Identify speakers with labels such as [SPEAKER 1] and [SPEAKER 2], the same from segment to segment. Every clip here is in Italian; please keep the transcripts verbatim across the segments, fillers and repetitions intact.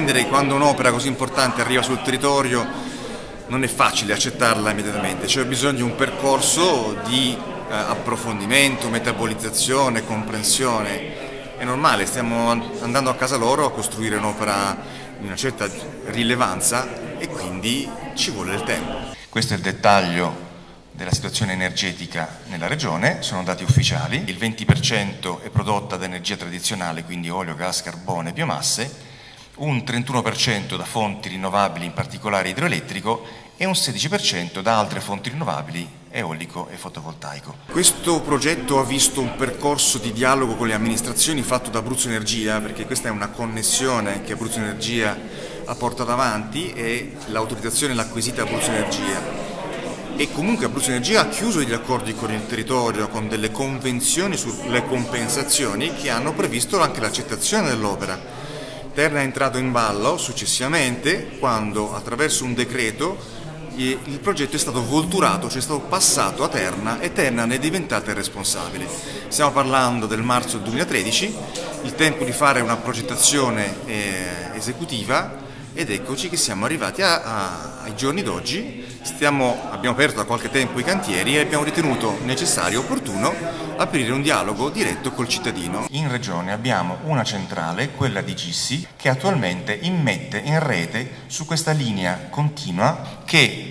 [SPEAKER 1] comprendere che quando un'opera così importante arriva sul territorio non è facile accettarla immediatamente, c'è bisogno di un percorso di eh, approfondimento, metabolizzazione, comprensione. È normale, stiamo andando a casa loro a costruire un'opera di una certa rilevanza e quindi ci vuole del tempo.
[SPEAKER 2] Questo è il dettaglio della situazione energetica nella regione, sono dati ufficiali. Il venti per cento è prodotta da energia tradizionale, quindi olio, gas, carbone, biomasse, un trentuno per cento da fonti rinnovabili, in particolare idroelettrico, e un sedici per cento da altre fonti rinnovabili, eolico e fotovoltaico.
[SPEAKER 1] Questo progetto ha visto un percorso di dialogo con le amministrazioni fatto da Abruzzo Energia, perché questa è una connessione che Abruzzo Energia ha portato avanti e l'autorizzazione l'ha acquisita Abruzzo Energia. E comunque Abruzzo Energia ha chiuso degli accordi con il territorio, con delle convenzioni sulle compensazioni che hanno previsto anche l'accettazione dell'opera. Terna è entrato in ballo successivamente quando attraverso un decreto il progetto è stato volturato, cioè è stato passato a Terna e Terna ne è diventata il responsabile. Stiamo parlando del marzo del duemilatredici, il tempo di fare una progettazione eh, esecutiva ed eccoci che siamo arrivati a, a, ai giorni d'oggi. Stiamo, abbiamo aperto da qualche tempo i cantieri e abbiamo ritenuto necessario e opportuno aprire un dialogo diretto col cittadino.
[SPEAKER 2] In regione abbiamo una centrale, quella di Gissi, che attualmente immette in rete su questa linea continua che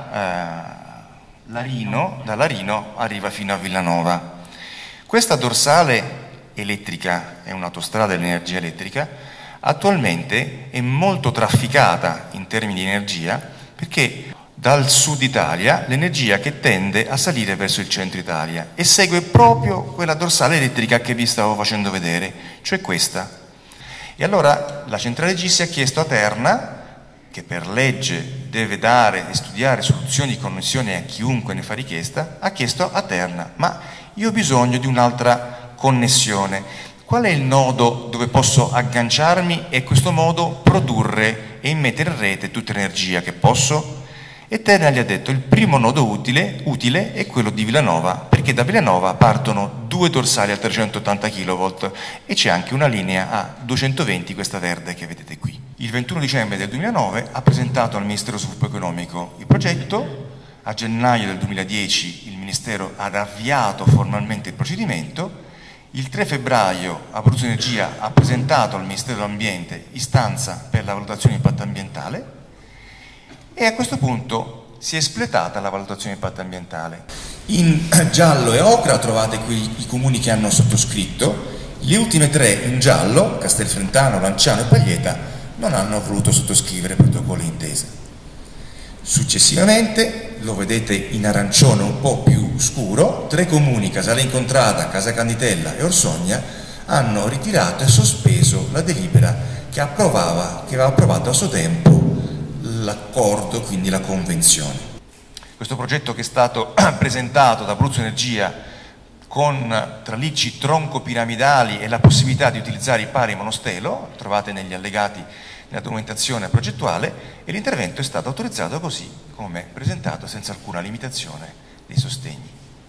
[SPEAKER 2] da, eh, Larino, da Larino arriva fino a Villanova. Questa dorsale elettrica è un'autostrada dell'energia elettrica. Attualmente è molto trafficata in termini di energia perché dal sud Italia l'energia che tende a salire verso il centro Italia e segue proprio quella dorsale elettrica che vi stavo facendo vedere, cioè questa. E allora la centrale Gissi ha chiesto a Terna, che per legge deve dare e studiare soluzioni di connessione a chiunque ne fa richiesta, ha chiesto a Terna, ma io ho bisogno di un'altra connessione. Qual è il nodo dove posso agganciarmi e in questo modo produrre e immettere in rete tutta l'energia che posso? E Terna gli ha detto il primo nodo utile, utile è quello di Villanova, perché da Villanova partono due dorsali a trecentottanta chilovolt e c'è anche una linea a duecentoventi, questa verde che vedete qui. Il ventuno dicembre del duemilanove ha presentato al Ministero dello Sviluppo Economico il progetto, a gennaio del duemiladieci il Ministero ha avviato formalmente il procedimento. Il tre febbraio Abruzzo Energia ha presentato al Ministero dell'Ambiente istanza per la valutazione di impatto ambientale e a questo punto si è espletata la valutazione di impatto ambientale. In giallo e ocra trovate qui i comuni che hanno sottoscritto, le ultime tre in giallo, Castelfrentano, Lanciano e Paglieta, non hanno voluto sottoscrivere protocolli d'intesa. Successivamente, lo vedete in arancione un po' più scuro, tre comuni, Casale Incontrada, Casa Canditella e Orsogna, hanno ritirato e sospeso la delibera che, approvava, che aveva approvato a suo tempo l'accordo, quindi la convenzione. Questo progetto che è stato presentato da Abruzzo Energia con tralicci troncopiramidali e la possibilità di utilizzare i pari monostelo, trovate negli allegati la documentazione progettuale, e l'intervento è stato autorizzato così come presentato, senza alcuna limitazione dei sostegni.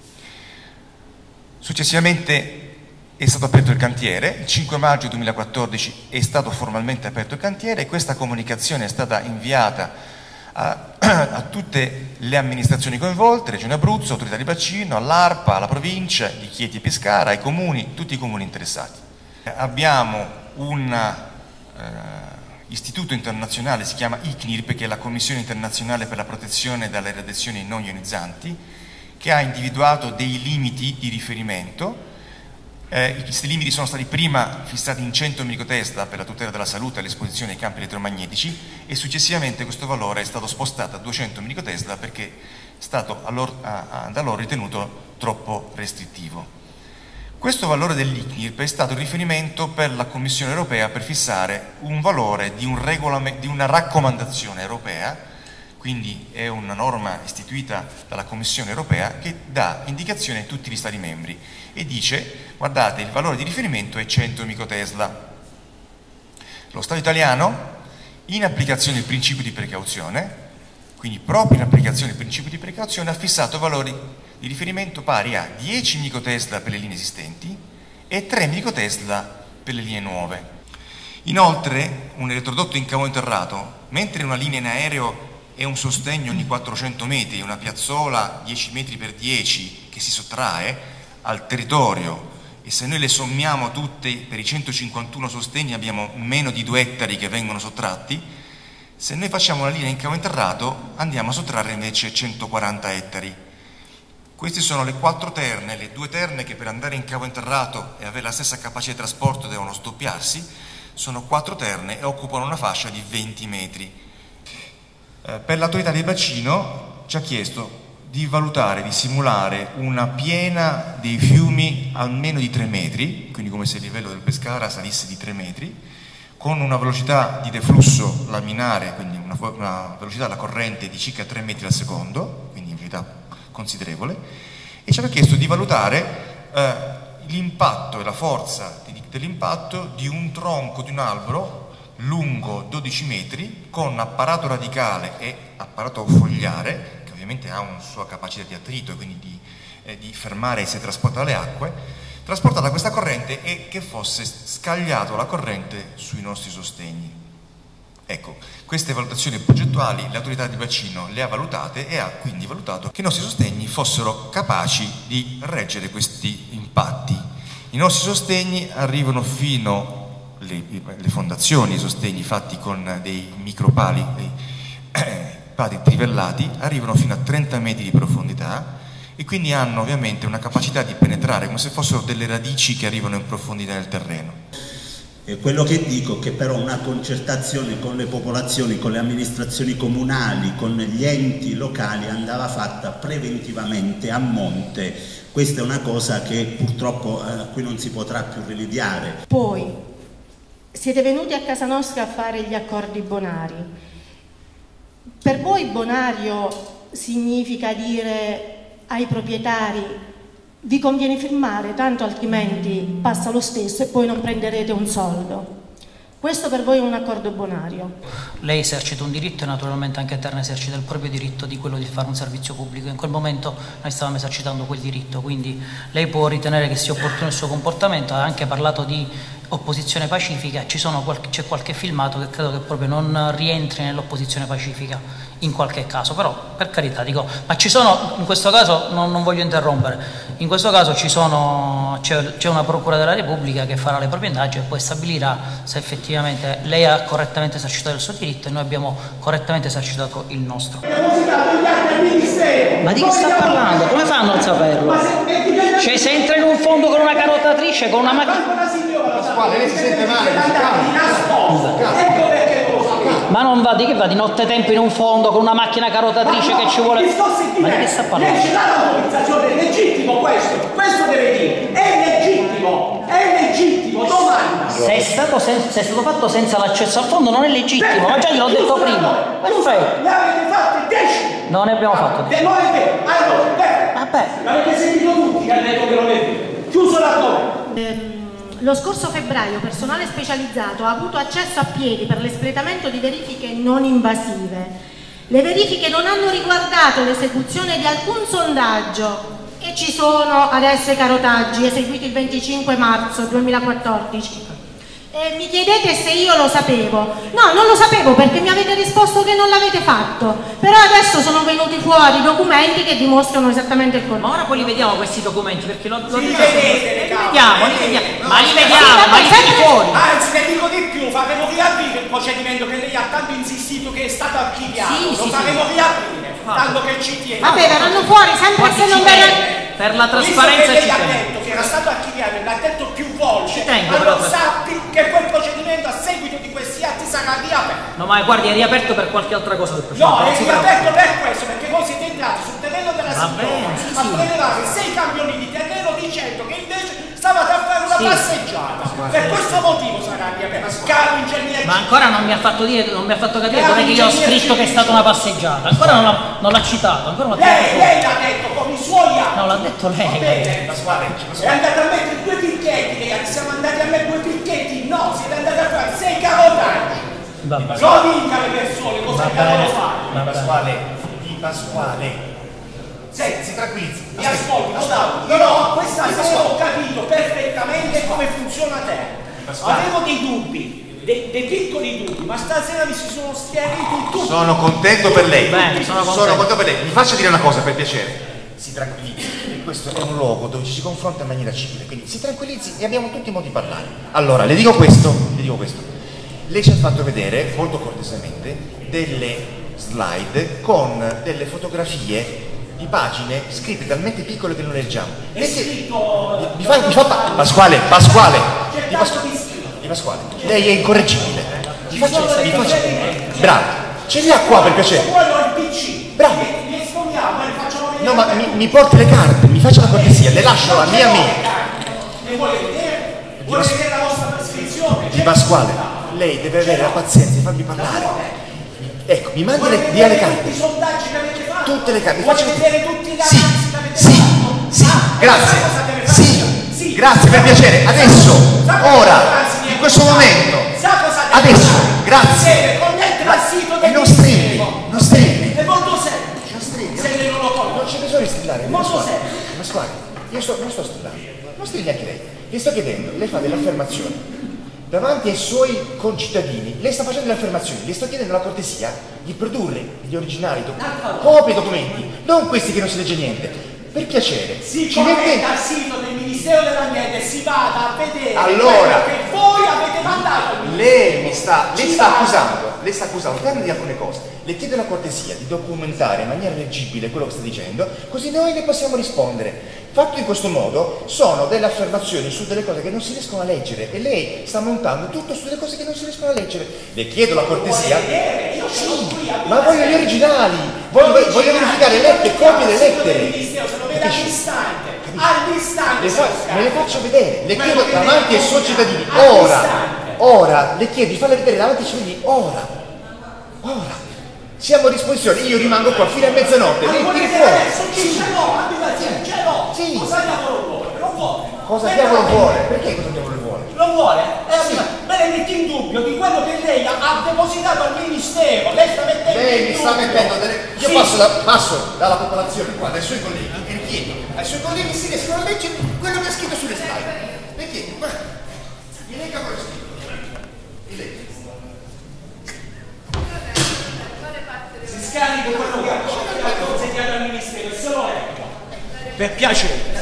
[SPEAKER 2] Successivamente è stato aperto il cantiere, il cinque maggio duemilaquattordici è stato formalmente aperto il cantiere e questa comunicazione è stata inviata a, a tutte le amministrazioni coinvolte, Regione Abruzzo, Autorità di Bacino, all'ARPA, alla provincia di Chieti e Pescara, ai comuni, tutti i comuni interessati. Abbiamo una eh, istituto internazionale, si chiama I C N I R P, che è la Commissione internazionale per la protezione dalle radiazioni non ionizzanti, che ha individuato dei limiti di riferimento. Eh, questi limiti sono stati prima fissati in cento microtesla per la tutela della salute e l'esposizione ai campi elettromagnetici e successivamente questo valore è stato spostato a duecento microtesla perché è stato allora, a, a, da loro ritenuto troppo restrittivo. Questo valore dell'I C N I R P è stato il riferimento per la Commissione europea per fissare un valore di, un di una raccomandazione europea, quindi è una norma istituita dalla Commissione europea che dà indicazione a tutti gli Stati membri e dice, guardate, il valore di riferimento è cento microtesla. Lo Stato italiano, in applicazione del principio di precauzione, quindi proprio in applicazione del principio di precauzione, ha fissato valori di riferimento pari a dieci microtesla per le linee esistenti e tre microtesla per le linee nuove. Inoltre un elettrodotto incavo interrato, mentre una linea in aereo è un sostegno ogni quattrocento metri, una piazzola dieci metri per dieci che si sottrae al territorio, e se noi le sommiamo tutte per i centocinquantuno sostegni abbiamo meno di due ettari che vengono sottratti. Se noi facciamo una linea in cavo interrato andiamo a sottrarre invece centoquaranta ettari. Queste sono le quattro terne, le due terne che per andare in cavo interrato e avere la stessa capacità di trasporto devono stoppiarsi, sono quattro terne e occupano una fascia di venti metri. Eh, per l'autorità di bacino ci ha chiesto di valutare, di simulare una piena dei fiumi almeno di tre metri, quindi come se il livello del Pescara salisse di tre metri, con una velocità di deflusso laminare, quindi una, una velocità della corrente di circa tre metri al secondo, quindi una velocità considerevole, e ci aveva chiesto di valutare eh, l'impatto e la forza dell'impatto di un tronco di un albero lungo dodici metri con apparato radicale e apparato fogliare, che ovviamente ha una sua capacità di attrito e quindi di, eh, di fermare e si trasporta le acque, trasportata questa corrente e che fosse scagliato la corrente sui nostri sostegni. Ecco, queste valutazioni progettuali l'autorità di bacino le ha valutate e ha quindi valutato che i nostri sostegni fossero capaci di reggere questi impatti. I nostri sostegni arrivano fino Le, le fondazioni, i sostegni fatti con dei micropali, dei eh, pali trivellati, arrivano fino a trenta metri di profondità e quindi hanno ovviamente una capacità di penetrare come se fossero delle radici che arrivano in profondità nel terreno.
[SPEAKER 3] E quello che dico è che però una concertazione con le popolazioni, con le amministrazioni comunali, con gli enti locali andava fatta preventivamente a monte. Questa è una cosa che purtroppo eh, a cui non si potrà più rimediare.
[SPEAKER 4] Poi siete venuti a casa nostra a fare gli accordi bonari. Per voi bonario significa dire ai proprietari vi conviene firmare, tanto altrimenti passa lo stesso e poi non prenderete un soldo. Questo per voi è un accordo bonario.
[SPEAKER 5] Lei esercita un diritto e naturalmente anche Terna esercita il proprio diritto di quello di fare un servizio pubblico. In quel momento noi stavamo esercitando quel diritto, quindi lei può ritenere che sia opportuno il suo comportamento. Ha anche parlato di opposizione pacifica, c'è qualche, qualche filmato che credo che proprio non rientri nell'opposizione pacifica in qualche caso, però per carità dico, ma ci sono, in questo caso non, non voglio interrompere, in questo caso ci sono, c'è una procura della Repubblica che farà le proprie indagini e poi stabilirà se effettivamente lei ha correttamente esercitato il suo diritto e noi abbiamo correttamente esercitato il nostro. Ma di che sta parlando? Come fanno a saperlo? Cioè se entra in un fondo con una carotatrice, con una macchina...
[SPEAKER 6] Lei si sente male,
[SPEAKER 5] ma non va di che va di notte tempo in un fondo con una macchina carotatrice no, che ci vuole. Ma di che sta parlando?
[SPEAKER 6] C'è l'autorizzazione, è legittimo questo, questo deve dire, è legittimo, è legittimo, domanda.
[SPEAKER 5] Se è stato, se è stato fatto senza l'accesso al fondo non è legittimo, ma già gliel'ho detto prima. Perfetto.
[SPEAKER 6] Ne avete fatte dieci.
[SPEAKER 5] Non ne abbiamo fatto dieci.
[SPEAKER 6] Non è vero, allora, beh,
[SPEAKER 5] vabbè.
[SPEAKER 6] L'avete sentito tutti che hanno detto che non è vero. Chiuso l'argomento.
[SPEAKER 4] Lo scorso febbraio personale specializzato ha avuto accesso a piedi per l'espletamento di verifiche non invasive. Le verifiche non hanno riguardato l'esecuzione di alcun sondaggio e ci sono adesso i carotaggi eseguiti il venticinque marzo duemilaquattordici. E mi chiedete se io lo sapevo. No, non lo sapevo perché mi avete risposto che non l'avete fatto. Però adesso sono venuti fuori documenti che dimostrano esattamente il contrario.
[SPEAKER 5] Ma ora poi li vediamo questi documenti perché lo, lo
[SPEAKER 6] sì, li vedete,
[SPEAKER 5] li vediamo, li vediamo.
[SPEAKER 6] No,
[SPEAKER 5] ma li
[SPEAKER 6] no,
[SPEAKER 5] vediamo,
[SPEAKER 6] sì,
[SPEAKER 5] ma li vediamo fuori.
[SPEAKER 6] Anzi, ne dico di più, faremo riaprire il procedimento che lei ha tanto insistito che è stato archiviato.
[SPEAKER 5] Sì,
[SPEAKER 6] lo
[SPEAKER 5] sì,
[SPEAKER 6] faremo
[SPEAKER 5] sì.
[SPEAKER 6] riaprire, tanto che ci tiene.
[SPEAKER 4] Vabbè, verranno fuori sempre se non verranno.
[SPEAKER 5] Per la trasparenza
[SPEAKER 6] lei
[SPEAKER 5] ci
[SPEAKER 6] ha
[SPEAKER 5] tengo.
[SPEAKER 6] detto che era stato archiviato e l'ha detto più volte.
[SPEAKER 5] Ci tengo,
[SPEAKER 6] allora
[SPEAKER 5] però.
[SPEAKER 6] sappi che quel procedimento a seguito di questi atti sarà riaperto.
[SPEAKER 5] No, ma guardi, è riaperto per qualche altra cosa del
[SPEAKER 6] No,
[SPEAKER 5] procedimento.
[SPEAKER 6] è riaperto per questo, perché voi siete entrati sul terreno della signora
[SPEAKER 5] sì,
[SPEAKER 6] a
[SPEAKER 5] sì.
[SPEAKER 6] prelevare sei campioni di terreno dicendo che invece stavate a fare una
[SPEAKER 5] Sì.
[SPEAKER 6] passeggiata. Per questo motivo sarà riaperto. Caro ingegnere.
[SPEAKER 5] Ma ancora non mi ha fatto dire, non mi ha fatto capire
[SPEAKER 6] Caro
[SPEAKER 5] dov'è che io ho
[SPEAKER 6] ingegnere
[SPEAKER 5] scritto che è stata una passeggiata. Ancora non l'ha, non l'ha citato, ancora non l'ha
[SPEAKER 6] Lei,
[SPEAKER 5] detto.
[SPEAKER 6] lei l'ha detto con i suoi atti.
[SPEAKER 5] No, l'ha detto lei.
[SPEAKER 6] Va bene, è andata a mettere due picchetti, ragazzi, siamo andati a mettere due picchetti, no, siete andati a fare sei carotaggi.
[SPEAKER 5] Vabbè.
[SPEAKER 6] Lo dica alle persone cosa
[SPEAKER 5] Va
[SPEAKER 6] devono
[SPEAKER 5] bene.
[SPEAKER 6] fare.
[SPEAKER 5] Va bene.
[SPEAKER 2] Pasquale, di Pasquale.
[SPEAKER 6] Senti, si tranquillizzi. Mi ascolti, Gustavo. Io no, questa sera ho capito perfettamente come funziona te. Avevo dei dubbi. dei, dei piccoli dubbi, ma stasera mi si sono schiariti tutti.
[SPEAKER 2] Sono contento per lei.
[SPEAKER 5] Bene, sono contento.
[SPEAKER 2] Sono contento per lei. Mi faccia dire una cosa per piacere. Si tranquillizzi, questo è un luogo dove ci si confronta in maniera civile, quindi si tranquillizzi e abbiamo tutti i modi di parlare. Allora, le dico questo, le dico questo. Lei ci ha fatto vedere, molto cortesemente, delle slide con delle fotografie di pagine scritte talmente piccole che non leggiamo.
[SPEAKER 6] È scritto...
[SPEAKER 2] Mi fa, mi fa pa Pasquale, Pasquale, di Pasquale, di Pasquale, lei è incorreggibile. Mi faccia, mi faccia, bravo, ce li ha qua per piacere. Bravo. No, ma mi, mi porti le carte, mi faccia la cortesia, le lascio la mia mail.
[SPEAKER 6] E vuole vedere? Vuole vedere la vostra prescrizione?
[SPEAKER 2] Di Pasquale, lei deve avere la pazienza di farmi parlare. Ecco, mi mandi le, via le carte.
[SPEAKER 6] Tutti i sondaggi che avete fatto?
[SPEAKER 2] Tutte le carte.
[SPEAKER 6] Vuole vedere tutti gli
[SPEAKER 2] sì,
[SPEAKER 6] analisi che avete
[SPEAKER 2] sì,
[SPEAKER 6] fatto?
[SPEAKER 2] sì,
[SPEAKER 6] Ah,
[SPEAKER 2] grazie. Sì,
[SPEAKER 6] sì,
[SPEAKER 2] grazie per piacere. Adesso, ora, in questo momento. Adesso, grazie.
[SPEAKER 6] Connettere al sito
[SPEAKER 2] E
[SPEAKER 6] del
[SPEAKER 2] non strilli, non strilli.
[SPEAKER 6] È molto semplice. Se lei non lo conosce.
[SPEAKER 2] Non c'è bisogno di strillare.
[SPEAKER 6] Molto
[SPEAKER 2] Pasquale,
[SPEAKER 6] semplice.
[SPEAKER 2] Pasquale, io sto, non sto strillando. Non strilli anche lei. Gli sto chiedendo, lei fa delle affermazioni davanti ai suoi concittadini, lei sta facendo le affermazioni, le sto chiedendo la cortesia di produrre gli originali, copie e documenti, non questi che non si legge niente. Per piacere,
[SPEAKER 6] Si
[SPEAKER 2] ci
[SPEAKER 6] connetta
[SPEAKER 2] mette...
[SPEAKER 6] al sito del Ministero dell'Ambiente e si vada a vedere
[SPEAKER 2] Allora,
[SPEAKER 6] quello che voi avete mandato.
[SPEAKER 2] lei mi sta, lei
[SPEAKER 6] Ci
[SPEAKER 2] sta
[SPEAKER 6] vada.
[SPEAKER 2] accusando, lei sta accusando termini di alcune cose. Le chiedo la cortesia di documentare in maniera leggibile quello che sta dicendo, così noi le possiamo rispondere. Fatto in questo modo, sono delle affermazioni su delle cose che non si riescono a leggere e lei sta montando tutto su delle cose che non si riescono a leggere. Le chiedo la cortesia. Sì, ma voglio gli originali, voglio, voglio verificare lettere, copie delle lettere.
[SPEAKER 6] Se lo vede all'istante, all'istante.
[SPEAKER 2] Le fa, me le faccio vedere, le
[SPEAKER 6] Ma
[SPEAKER 2] chiedo
[SPEAKER 6] lo vedete
[SPEAKER 2] davanti ai
[SPEAKER 6] voi?
[SPEAKER 2] suoi cittadini,
[SPEAKER 6] All'istante.
[SPEAKER 2] ora, ora, le chiedo di farle vedere davanti ai cittadini, ora, ora. Siamo a disposizione, io rimango qua fino a mezzanotte, lei tiri fuori.
[SPEAKER 6] Adesso chi ce l'ho? Ce l'ho.
[SPEAKER 2] Sì.
[SPEAKER 6] Cosa diavolo vuole? Lo vuole.
[SPEAKER 2] Cosa diavolo vuole? Perché cosa diavolo vuole?
[SPEAKER 6] Lo vuole? Eh, sì. Me le metti in dubbio di quello che lei ha, ha depositato al Ministero. Lei sta mettendo
[SPEAKER 2] Lei
[SPEAKER 6] in
[SPEAKER 2] mi sta
[SPEAKER 6] dubbio.
[SPEAKER 2] mettendo delle... Io
[SPEAKER 6] Sì.
[SPEAKER 2] passo, da, passo dalla popolazione qua, dai suoi colleghi, e chiedo ai suoi colleghi se riescono a leggere quello che ha scritto sulle slide. Le chiedo, guarda, mi legga quello che ha scritto. Mi legga.
[SPEAKER 6] Si scarico quello che ha consegnato al Ministero e se lo leggo. Per piacere.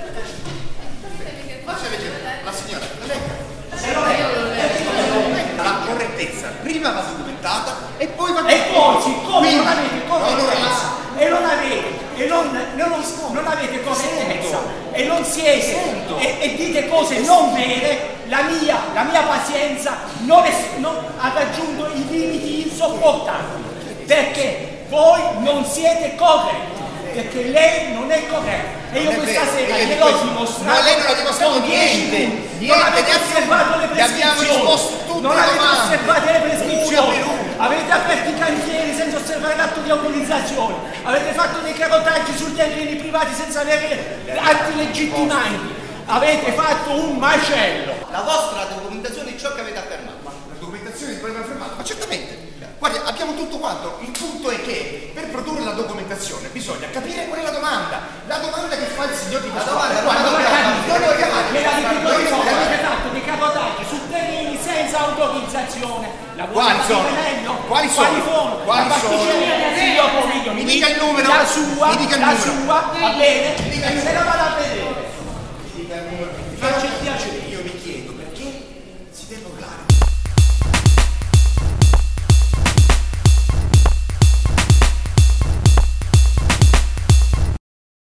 [SPEAKER 2] Faccia leggere, la signora, la legga.
[SPEAKER 6] Se lo leggo.
[SPEAKER 2] La correttezza prima va documentata e poi va...
[SPEAKER 6] E poi, siccome
[SPEAKER 2] Quindi,
[SPEAKER 6] non avete correttezza
[SPEAKER 2] no,
[SPEAKER 6] e non avete, e non, non, non avete correttezza e non siete e, e dite cose non vere, la mia, la mia pazienza non è, non, ha raggiunto i limiti insopportabili, perché voi non siete corretti, perché lei non è corretta. E io
[SPEAKER 2] Non è
[SPEAKER 6] questa
[SPEAKER 2] vero,
[SPEAKER 6] sera
[SPEAKER 2] io
[SPEAKER 6] gliel'ho
[SPEAKER 2] questo-
[SPEAKER 6] dimostrato.
[SPEAKER 2] ma lei non ha dimostrato
[SPEAKER 6] con dieci
[SPEAKER 2] niente,
[SPEAKER 6] punti.
[SPEAKER 2] niente,
[SPEAKER 6] Non avete
[SPEAKER 2] neanche
[SPEAKER 6] osservato le
[SPEAKER 2] una. Le abbiamo
[SPEAKER 6] prescrizioni.
[SPEAKER 2] risposto tutte
[SPEAKER 6] Non
[SPEAKER 2] le
[SPEAKER 6] avete
[SPEAKER 2] domande.
[SPEAKER 6] osservato le prescrizioni.
[SPEAKER 2] Una per una.
[SPEAKER 6] Avete aperto i cantieri senza osservare l'atto di autorizzazione. Avete fatto dei carotaggi sugli terreni privati senza avere atti legittimanti. Avete fatto un macello.
[SPEAKER 7] La vostra documentazione di ciò che avete affermato.
[SPEAKER 2] La documentazione di quello che abbiamo affermato, ma certamente. Guardi, abbiamo tutto quanto. Il punto è che per produrre la documentazione bisogna capire qual è la domanda. La domanda che fa il signor di Pasquale.
[SPEAKER 7] domanda,
[SPEAKER 2] Quando
[SPEAKER 7] la domanda,
[SPEAKER 2] non lo chiamate.
[SPEAKER 6] Me la ripeto
[SPEAKER 2] Noi
[SPEAKER 6] di nuovo,
[SPEAKER 2] siamo-
[SPEAKER 6] avete fatto dei carotaggi su terreni senza autorizzazione. La
[SPEAKER 2] Quali sono?
[SPEAKER 6] Livello,
[SPEAKER 2] Quali sono?
[SPEAKER 6] Quali sono?
[SPEAKER 2] Quali
[SPEAKER 6] la pasticceria
[SPEAKER 2] sono?
[SPEAKER 6] del signor Pomiglio.
[SPEAKER 2] Mi dica il numero.
[SPEAKER 6] La sua,
[SPEAKER 2] Mi dica il
[SPEAKER 6] la
[SPEAKER 2] numero.
[SPEAKER 6] sua, va bene?
[SPEAKER 2] Mi dica il
[SPEAKER 6] Se la vado a vedere.
[SPEAKER 2] Mi dica il numero.